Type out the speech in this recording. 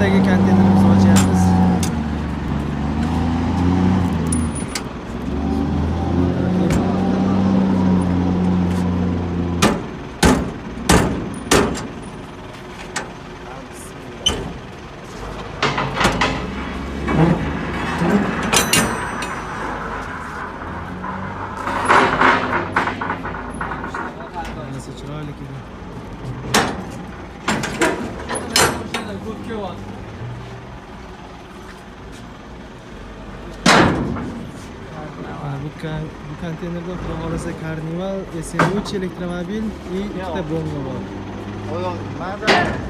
joyga konteynerimizni ochyapmiz. Nasıl chiroyli kelgan. Bu konteynerda xudo xolasa Carnival, SN3 elektromobil и ikkita bomba bor. Mana